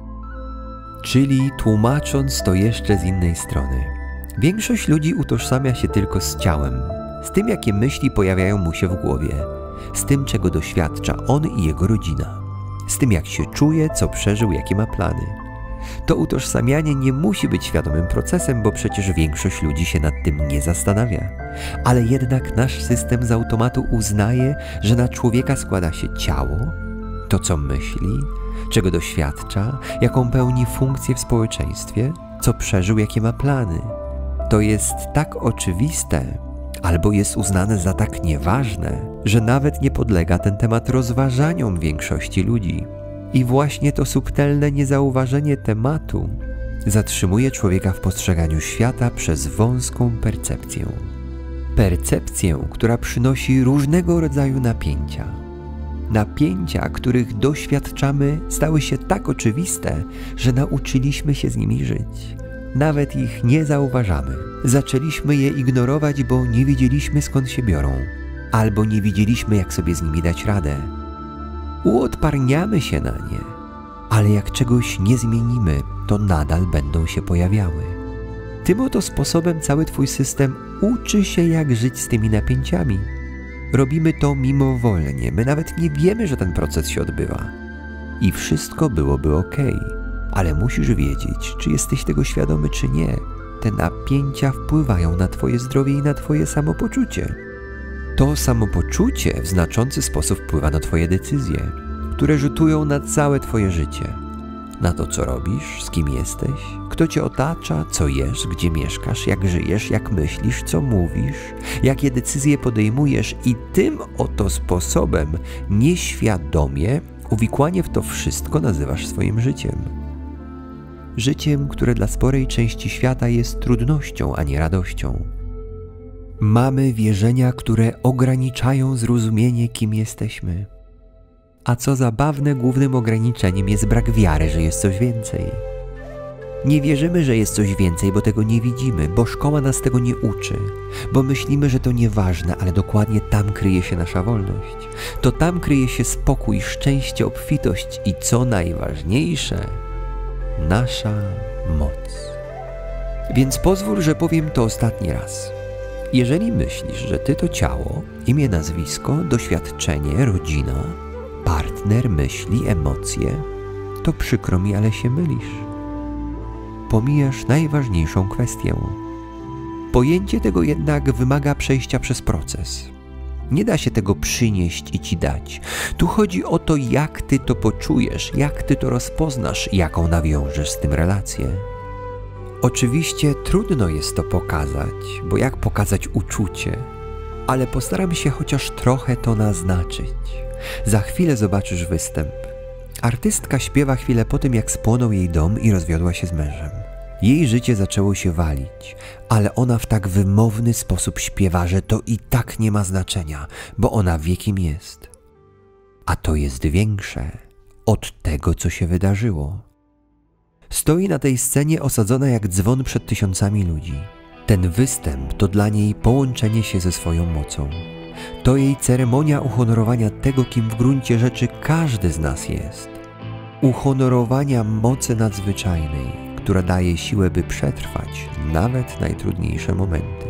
Czyli tłumacząc to jeszcze z innej strony, większość ludzi utożsamia się tylko z ciałem, z tym, jakie myśli pojawiają mu się w głowie, z tym, czego doświadcza on i jego rodzina, z tym, jak się czuje, co przeżył, jakie ma plany. To utożsamianie nie musi być świadomym procesem, bo przecież większość ludzi się nad tym nie zastanawia. Ale jednak nasz system z automatu uznaje, że na człowieka składa się ciało, to co myśli, czego doświadcza, jaką pełni funkcję w społeczeństwie, co przeżył, jakie ma plany. To jest tak oczywiste, albo jest uznane za tak nieważne, że nawet nie podlega ten temat rozważaniom większości ludzi. I właśnie to subtelne niezauważenie tematu zatrzymuje człowieka w postrzeganiu świata przez wąską percepcję. Percepcję, która przynosi różnego rodzaju napięcia. Napięcia, których doświadczamy, stały się tak oczywiste, że nauczyliśmy się z nimi żyć. Nawet ich nie zauważamy. Zaczęliśmy je ignorować, bo nie wiedzieliśmy, skąd się biorą, albo nie wiedzieliśmy, jak sobie z nimi dać radę. Uodparniamy się na nie, ale jak czegoś nie zmienimy, to nadal będą się pojawiały. Tym oto sposobem cały Twój system uczy się, jak żyć z tymi napięciami. Robimy to mimowolnie, my nawet nie wiemy, że ten proces się odbywa. I wszystko byłoby okej, ale musisz wiedzieć, czy jesteś tego świadomy, czy nie. Te napięcia wpływają na Twoje zdrowie i na Twoje samopoczucie. To samopoczucie w znaczący sposób wpływa na Twoje decyzje, które rzutują na całe Twoje życie. Na to, co robisz, z kim jesteś, kto Cię otacza, co jesz, gdzie mieszkasz, jak żyjesz, jak myślisz, co mówisz, jakie decyzje podejmujesz i tym oto sposobem nieświadomie uwikłanie w to wszystko nazywasz swoim życiem. Życiem, które dla sporej części świata jest trudnością, a nie radością. Mamy wierzenia, które ograniczają zrozumienie, kim jesteśmy. A co zabawne, głównym ograniczeniem jest brak wiary, że jest coś więcej. Nie wierzymy, że jest coś więcej, bo tego nie widzimy, bo szkoła nas tego nie uczy, bo myślimy, że to nieważne, ale dokładnie tam kryje się nasza wolność. To tam kryje się spokój, szczęście, obfitość i co najważniejsze, nasza moc. Więc pozwól, że powiem to ostatni raz. Jeżeli myślisz, że ty to ciało, imię, nazwisko, doświadczenie, rodzina, partner, myśli, emocje, to przykro mi, ale się mylisz. Pomijasz najważniejszą kwestię. Pojęcie tego jednak wymaga przejścia przez proces. Nie da się tego przynieść i ci dać. Tu chodzi o to, jak ty to poczujesz, jak ty to rozpoznasz, jaką nawiążesz z tym relację. Oczywiście trudno jest to pokazać, bo jak pokazać uczucie? Ale postaram się chociaż trochę to naznaczyć. Za chwilę zobaczysz występ. Artystka śpiewa chwilę po tym, jak spłonął jej dom i rozwiodła się z mężem. Jej życie zaczęło się walić, ale ona w tak wymowny sposób śpiewa, że to i tak nie ma znaczenia, bo ona wie, kim jest. A to jest większe od tego, co się wydarzyło. Stoi na tej scenie osadzona jak dzwon przed tysiącami ludzi. Ten występ to dla niej połączenie się ze swoją mocą. To jej ceremonia uhonorowania tego, kim w gruncie rzeczy każdy z nas jest. Uhonorowania mocy nadzwyczajnej, która daje siłę, by przetrwać nawet najtrudniejsze momenty.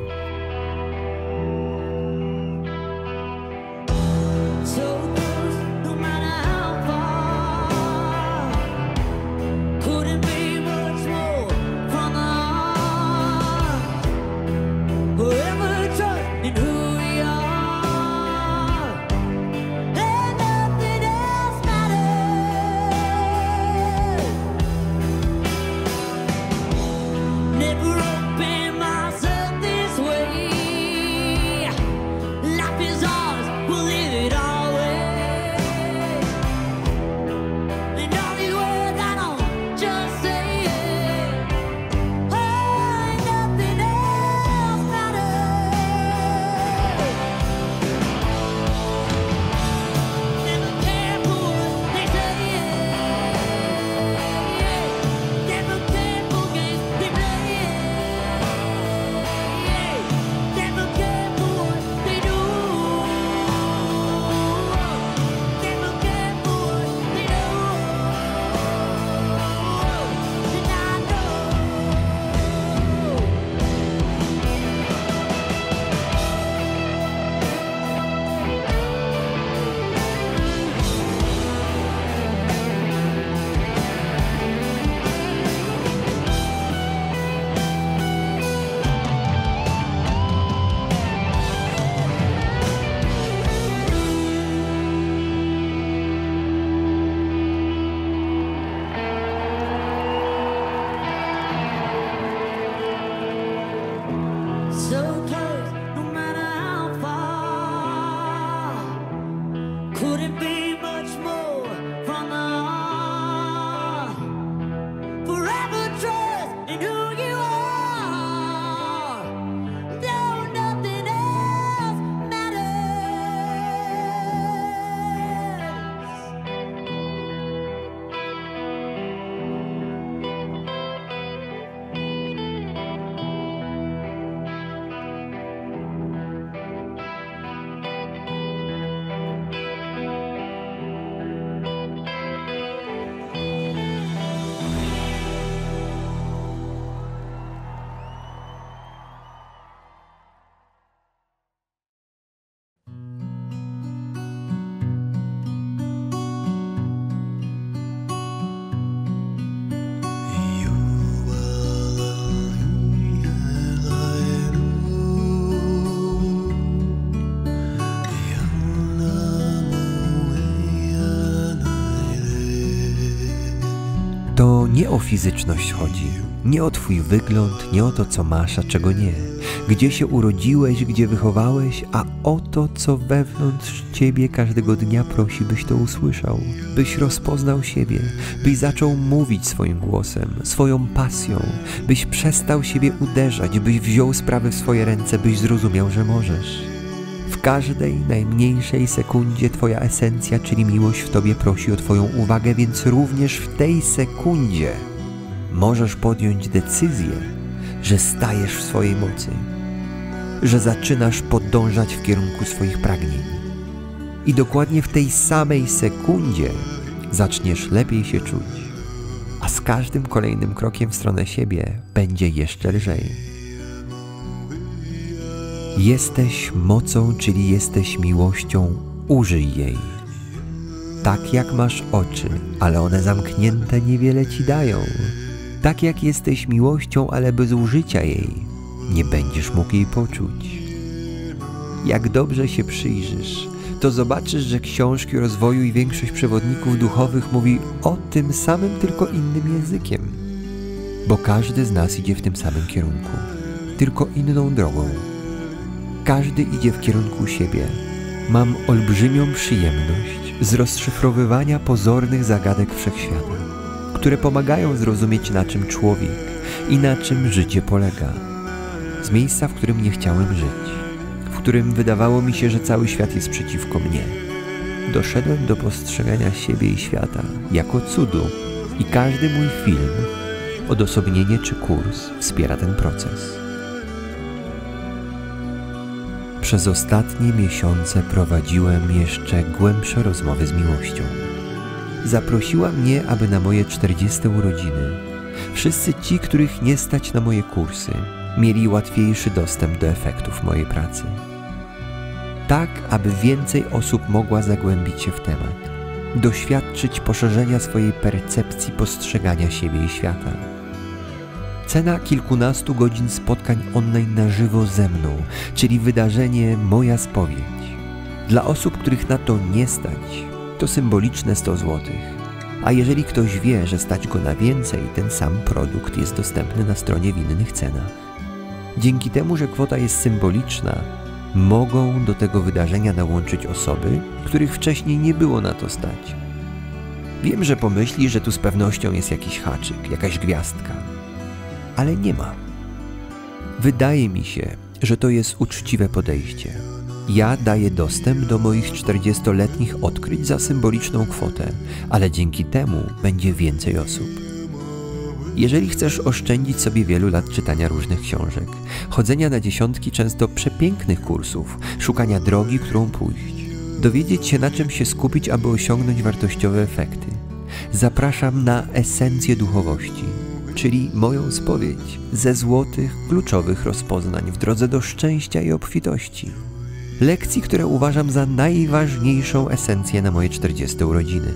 To nie o fizyczność chodzi, nie o twój wygląd, nie o to, co masz, a czego nie, gdzie się urodziłeś, gdzie wychowałeś, a o to, co wewnątrz ciebie każdego dnia prosi, byś to usłyszał, byś rozpoznał siebie, byś zaczął mówić swoim głosem, swoją pasją, byś przestał siebie uderzać, byś wziął sprawy w swoje ręce, byś zrozumiał, że możesz. W każdej najmniejszej sekundzie twoja esencja, czyli miłość w tobie prosi o twoją uwagę, więc również w tej sekundzie możesz podjąć decyzję, że stajesz w swojej mocy, że zaczynasz podążać w kierunku swoich pragnień. I dokładnie w tej samej sekundzie zaczniesz lepiej się czuć, a z każdym kolejnym krokiem w stronę siebie będzie jeszcze lżej. Jesteś mocą, czyli jesteś miłością, użyj jej. Tak jak masz oczy, ale one zamknięte niewiele ci dają. Tak jak jesteś miłością, ale bez użycia jej nie będziesz mógł jej poczuć. Jak dobrze się przyjrzysz, to zobaczysz, że książki o rozwoju i większość przewodników duchowych mówi o tym samym, tylko innym językiem. Bo każdy z nas idzie w tym samym kierunku, tylko inną drogą. Każdy idzie w kierunku siebie. Mam olbrzymią przyjemność z rozszyfrowywania pozornych zagadek wszechświata, które pomagają zrozumieć, na czym człowiek i na czym życie polega. Z miejsca, w którym nie chciałem żyć, w którym wydawało mi się, że cały świat jest przeciwko mnie, doszedłem do postrzegania siebie i świata jako cudu i każdy mój film, odosobnienie czy kurs wspiera ten proces. Przez ostatnie miesiące prowadziłem jeszcze głębsze rozmowy z miłością. Zaprosiła mnie, aby na moje 40. urodziny wszyscy ci, których nie stać na moje kursy, mieli łatwiejszy dostęp do efektów mojej pracy. Tak, aby więcej osób mogła zagłębić się w temat, doświadczyć poszerzenia swojej percepcji postrzegania siebie i świata. Cena kilkunastu godzin spotkań online na żywo ze mną, czyli wydarzenie Moja Spowiedź. Dla osób, których na to nie stać, to symboliczne 100 zł. A jeżeli ktoś wie, że stać go na więcej, ten sam produkt jest dostępny na stronie w innych cenach. Dzięki temu, że kwota jest symboliczna, mogą do tego wydarzenia dołączyć osoby, których wcześniej nie było na to stać. Wiem, że pomyśli, że tu z pewnością jest jakiś haczyk, jakaś gwiazdka. Ale nie ma. Wydaje mi się, że to jest uczciwe podejście. Ja daję dostęp do moich 40-letnich odkryć za symboliczną kwotę, ale dzięki temu będzie więcej osób. Jeżeli chcesz oszczędzić sobie wielu lat czytania różnych książek, chodzenia na dziesiątki często przepięknych kursów, szukania drogi, którą pójść, dowiedzieć się, na czym się skupić, aby osiągnąć wartościowe efekty, zapraszam na esencję duchowości, czyli moją spowiedź ze złotych, kluczowych rozpoznań w drodze do szczęścia i obfitości. Lekcji, które uważam za najważniejszą esencję na moje 40 urodziny.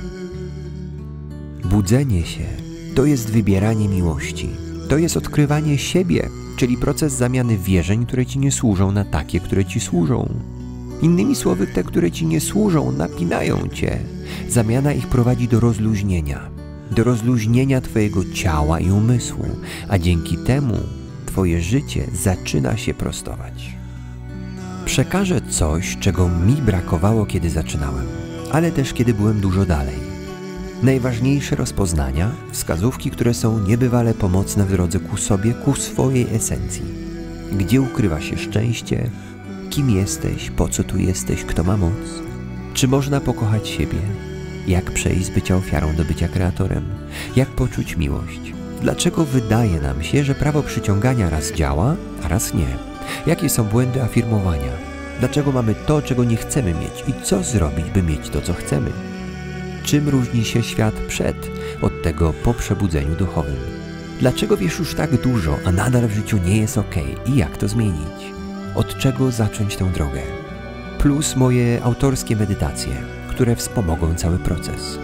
Budzenie się to jest wybieranie miłości. To jest odkrywanie siebie, czyli proces zamiany wierzeń, które ci nie służą, na takie, które ci służą. Innymi słowy, te, które ci nie służą, napinają cię. Zamiana ich prowadzi do rozluźnienia twojego ciała i umysłu, a dzięki temu twoje życie zaczyna się prostować. Przekażę coś, czego mi brakowało, kiedy zaczynałem, ale też kiedy byłem dużo dalej. Najważniejsze rozpoznania, wskazówki, które są niebywale pomocne w drodze ku sobie, ku swojej esencji. Gdzie ukrywa się szczęście? Kim jesteś? Po co tu jesteś? Kto ma moc? Czy można pokochać siebie? Jak przejść z bycia ofiarą do bycia kreatorem? Jak poczuć miłość? Dlaczego wydaje nam się, że prawo przyciągania raz działa, a raz nie? Jakie są błędy afirmowania? Dlaczego mamy to, czego nie chcemy mieć i co zrobić, by mieć to, co chcemy? Czym różni się świat przed od tego po przebudzeniu duchowym? Dlaczego wiesz już tak dużo, a nadal w życiu nie jest okej? I jak to zmienić? Od czego zacząć tę drogę? Plus moje autorskie medytacje, które wspomogą cały proces.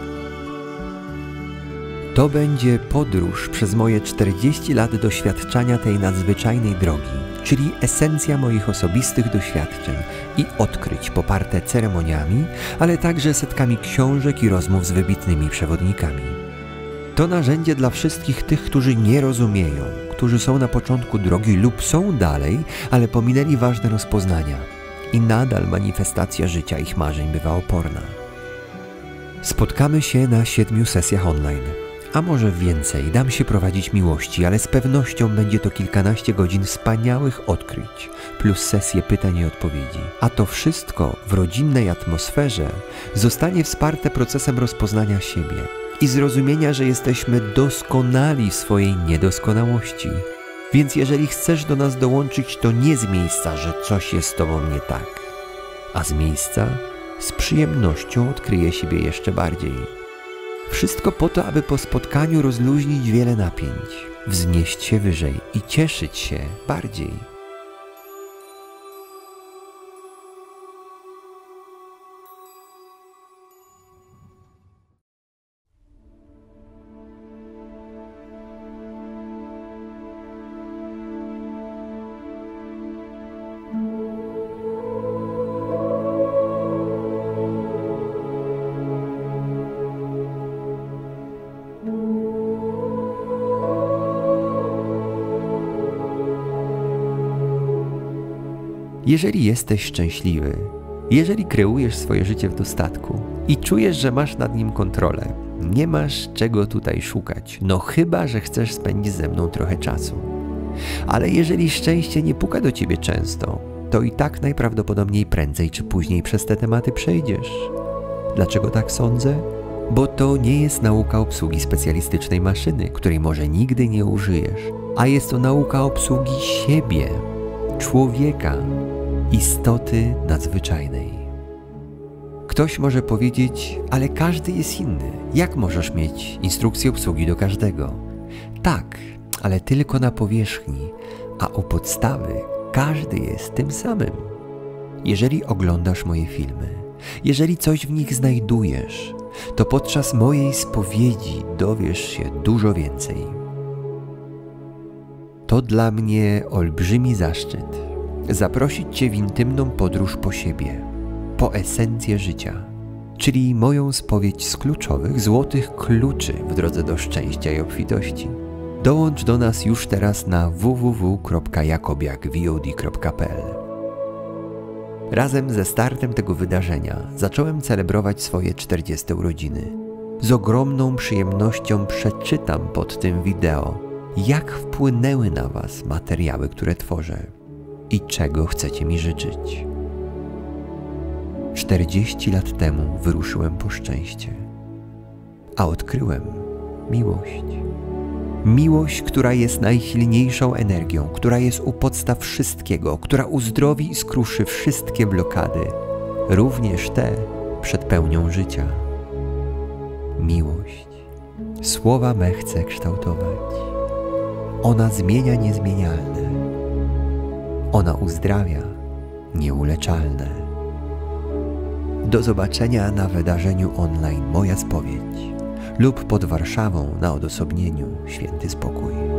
To będzie podróż przez moje 40 lat doświadczania tej nadzwyczajnej drogi, czyli esencja moich osobistych doświadczeń i odkryć poparte ceremoniami, ale także setkami książek i rozmów z wybitnymi przewodnikami. To narzędzie dla wszystkich tych, którzy nie rozumieją, którzy są na początku drogi lub są dalej, ale pominęli ważne rozpoznania i nadal manifestacja życia ich marzeń bywa oporna. Spotkamy się na 7 sesjach online. A może więcej, dam się prowadzić miłości, ale z pewnością będzie to kilkanaście godzin wspaniałych odkryć, plus sesje pytań i odpowiedzi. A to wszystko w rodzinnej atmosferze zostanie wsparte procesem rozpoznania siebie i zrozumienia, że jesteśmy doskonali w swojej niedoskonałości. Więc jeżeli chcesz do nas dołączyć, to nie z miejsca, że coś jest z tobą nie tak, a z miejsca z przyjemnością odkryje siebie jeszcze bardziej. Wszystko po to, aby po spotkaniu rozluźnić wiele napięć, wznieść się wyżej i cieszyć się bardziej. Jeżeli jesteś szczęśliwy, jeżeli kreujesz swoje życie w dostatku i czujesz, że masz nad nim kontrolę, nie masz czego tutaj szukać, no chyba że chcesz spędzić ze mną trochę czasu. Ale jeżeli szczęście nie puka do ciebie często, to i tak najprawdopodobniej prędzej czy później przez te tematy przejdziesz. Dlaczego tak sądzę? Bo to nie jest nauka obsługi specjalistycznej maszyny, której może nigdy nie użyjesz, a jest to nauka obsługi siebie, człowieka, istoty nadzwyczajnej. Ktoś może powiedzieć, ale każdy jest inny. Jak możesz mieć instrukcję obsługi do każdego? Tak, ale tylko na powierzchni, a u podstawy każdy jest tym samym. Jeżeli oglądasz moje filmy, jeżeli coś w nich znajdujesz, to podczas mojej spowiedzi dowiesz się dużo więcej. To dla mnie olbrzymi zaszczyt zaprosić Cię w intymną podróż po siebie, po esencję życia, czyli moją spowiedź z kluczowych, złotych kluczy w drodze do szczęścia i obfitości. Dołącz do nas już teraz na www.jakobiak.vod.pl. Razem ze startem tego wydarzenia zacząłem celebrować swoje 40 urodziny. Z ogromną przyjemnością przeczytam pod tym wideo, jak wpłynęły na Was materiały, które tworzę i czego chcecie mi życzyć. 40 lat temu wyruszyłem po szczęście, a odkryłem miłość. Miłość, która jest najsilniejszą energią, która jest u podstaw wszystkiego, która uzdrowi i skruszy wszystkie blokady, również te przed pełnią życia. Miłość. Słowa me chcę kształtować. Ona zmienia niezmienialne. Ona uzdrawia nieuleczalne. Do zobaczenia na wydarzeniu online Moja Spowiedź lub pod Warszawą na odosobnieniu Święty Spokój.